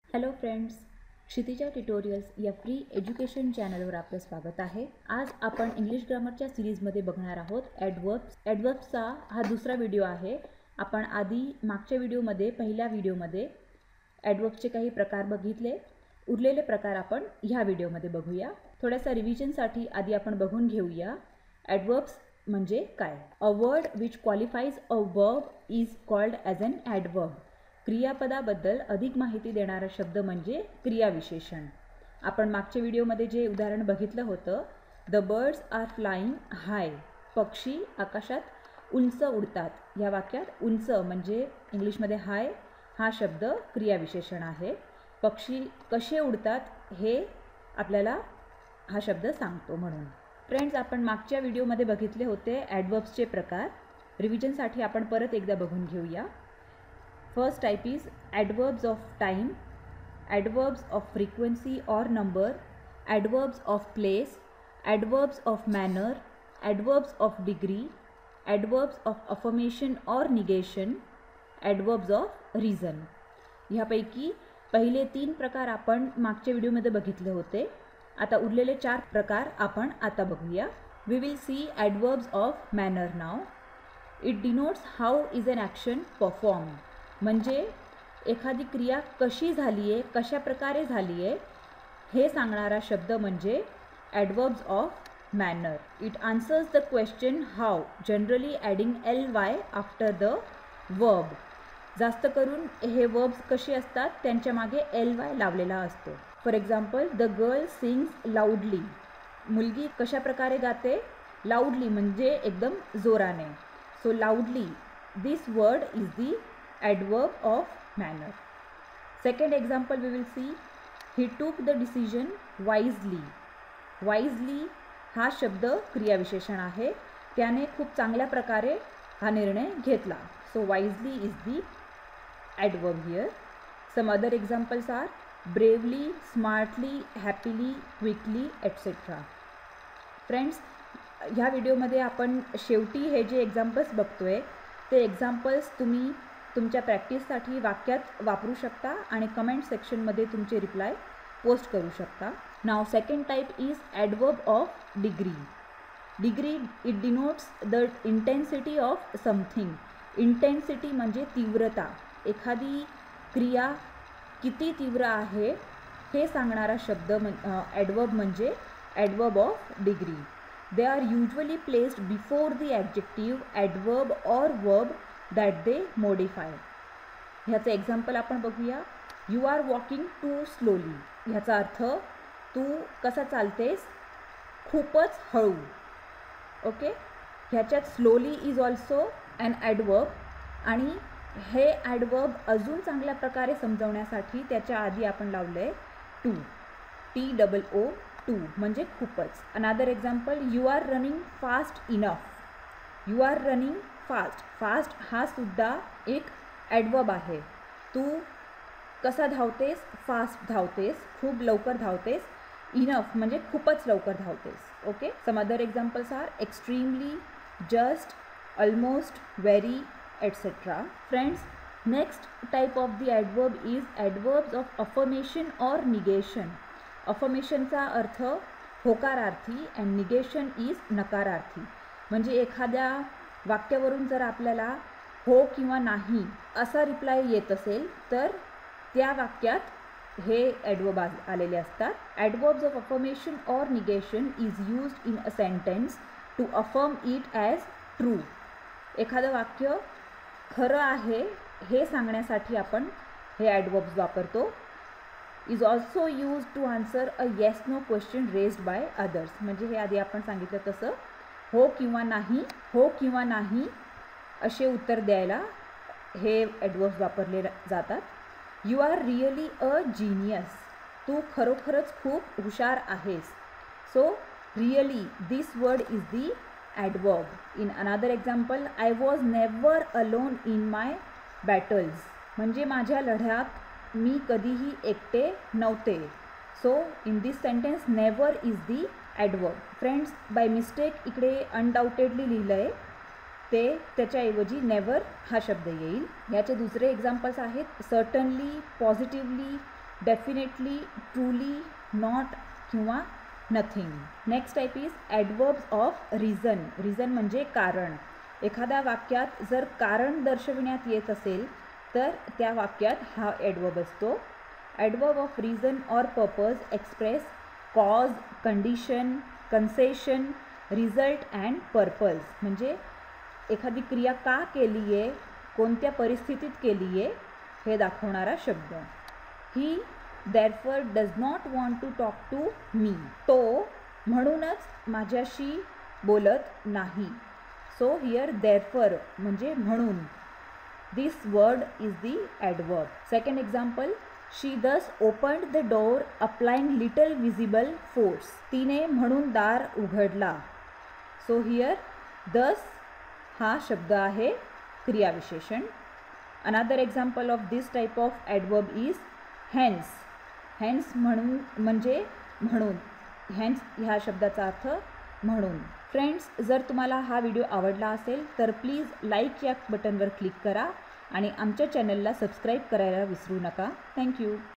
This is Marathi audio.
हॅलो फ्रेंड्स, क्षितिजा ट्युटोरियल्स या फ्री एज्युकेशन चॅनलवर आपलं स्वागत आहे. आज आपण इंग्लिश ग्रामरच्या सिरीजमध्ये बघणार आहोत ॲडवर्ब्स. ॲडवर्ब्सचा हा दुसरा व्हिडिओ आहे. आपण आधी मागच्या व्हिडिओमध्ये पहिल्या व्हिडिओमध्ये ॲडवर्ब्सचे काही प्रकार बघितले. उरलेले प्रकार आपण ह्या व्हिडिओमध्ये बघूया. थोड्यासा रिव्हिजनसाठी आधी आपण बघून घेऊया ॲडवर्ब्स म्हणजे काय. A word which qualifies a verb is called as an adverb. क्रियापदाबद्दल अधिक माहिती देणारा शब्द म्हणजे क्रियाविशेषण. आपण मागच्या व्हिडिओमध्ये जे उदाहरण बघितलं होतं, the birds are flying high. पक्षी आकाशात उंच उडतात. या वाक्यात उंच म्हणजे इंग्लिशमध्ये हाय हा शब्द क्रियाविशेषण आहे. पक्षी कसे उडतात हे आपल्याला हा शब्द सांगतो. म्हणून फ्रेंड्स, आपण मागच्या व्हिडिओमध्ये बघितले होते ॲडवर्ब्सचे प्रकार. रिव्हिजनसाठी आपण परत एकदा बघून घेऊया. First type is adverbs of time, adverbs of frequency or number, adverbs of place, adverbs of manner, adverbs of degree, adverbs of affirmation or negation, adverbs of reason. ह्यापैकी पहिले 3 प्रकार आपण मागच्या व्हिडिओमध्ये बघितले होते. आता उरलेले 4 प्रकार आपण आता बघूया. We will see adverbs of manner now. It denotes how is an action performed. म्हणजे एखादी क्रिया कशी झाली आहे, कशा प्रकारे झाली आहे हे सांगणारा शब्द म्हणजे adverbs of manner. It answers the question how, generally adding ly after the verb. जास्त करून हे वर्ब्स कसे असतात, त्यांच्या मागे ly लावलेला असतो. For example, the girl sings loudly. मुलगी कशा प्रकारे गाते, लाऊडली म्हणजे एकदम जोराने. So loudly, this word is the adverb of manner. Second example we will see, he took the decision wisely. Wisely हा शब्द क्रियाविशेषण आहे. त्याने खूप चांगल्या प्रकारे हा निर्णय घेतला. So wisely is the adverb here. Some other examples are bravely, smartly, happily, quickly, etc. Friends, ह्या व्हिडिओमध्ये आपण शेवटी हे जे एक्झाम्पल्स बघतोय ते एक्झाम्पल्स तुम्ही तुमच्या प्रॅक्टिससाठी वाक्यात वापरू शकता आणि कमेंट सेक्शनमध्ये तुमचे रिप्लाय पोस्ट करू शकता. Now second type is adverb of degree. Degree it denotes the intensity of something. Intensity म्हणजे तीव्रता. एखादी क्रिया किती तीव्र आहे हे सांगणारा शब्द ॲडवर्ब म्हणजे adverb of degree. They are usually placed before the adjective, adverb or verb that they modify. ह्याचं एक्झाम्पल आपण बघूया. You are walking too slowly. ह्याचा अर्थ तू कसा चालतेस, खूपच हळू. ओके, ह्याच्यात slowly is also an adverb आणि हे ॲडवर्ब अजून चांगल्या प्रकारे समजवण्यासाठी त्याच्या आधी आपण लावलं आहे टू, TOO, टू म्हणजे खूपच. Another example, you are running fast enough. You are running fast. Fast हा सुद्धा एक ॲडवर्ब आहे. तू कसा धावतेस, फास्ट धावतेस, खूप लवकर धावतेस. इनफ म्हणजे खूपच लवकर धावतेस. Okay, some other examples are extremely, just, almost, very, etcetera. Friends, next type of the adverb is adverbs of affirmation or negation. अफर्मेशनचा अर्थ होकारार्थी अँड निगेशन इज नकारार्थी. म्हणजे एखाद्या वाक्यावरून जर आपल्याला हो किंवा नाही असा रिप्लाय येत असेल तर त्या वाक्यात हे ॲडवर्ब आलेले असतात. Adverbs of affirmation or negation is used in a sentence to affirm it as true. एखादं वाक्य खरं आहे हे सांगण्यासाठी आपण हे ॲडवर्ब्स वापरतो. Is also use to answer a yes no question raised by others. म्हणजे हे आधी आपण सांगितलं तसं हो किंवा नाही, हो किंवा नाही असे उत्तर द्यायला हे ॲडवर्ब्स वापरले जातात. You are really a genius. तू खरोखरच खूप हुशार आहेस. So really, this word is the adverb. In another example, I was never alone in my battles. म्हणजे माझ्या लढ्यात मी कधीही एकटे नव्हते. So in this sentence never is the adverb. Friends, by mistake इकडे अनडाऊटेडली लिहिलं आहे ते, त्याच्याऐवजी नेवर हा शब्द येईल. याचे दुसरे एक्झाम्पल्स आहेत certainly, positively, definitely, truly, not किंवा nothing. Next type is adverbs of reason. Reason म्हणजे कारण. एखाद्या वाक्यात जर कारण दर्शविण्यात येत असेल तर त्या वाक्यात हा ॲडवर्ब असतो. Adverb of reason or purpose express cause, condition, concession, result and purpose. म्हणजे एखादी क्रिया का केली आहे, कोणत्या परिस्थितीत केली आहे हे दाखवणारा शब्द. He therefore does not want to talk to me. तो म्हणूनच माझ्याशी बोलत नाही. सो हिअर देअरफॉर म्हणजे म्हणून. This word is the adverb. Second example, she thus opened the door applying little visible force. तिने म्हणून दार उघडला. सो हिअर दस हा शब्द आहे क्रियाविशेषण. Another example of this type of adverb is hence. Hence म्हणून म्हणजे म्हणून. हेन्स ह्या शब्दाचा अर्थ म्हणून. फ्रेंड्स, जर तुम्हाला हा व्हिडिओ आवडला असेल तर प्लीज लाईक या बटनवर क्लिक करा आणि आमच्या चॅनलला सबस्क्राईब करायला विसरू नका. थँक्यू.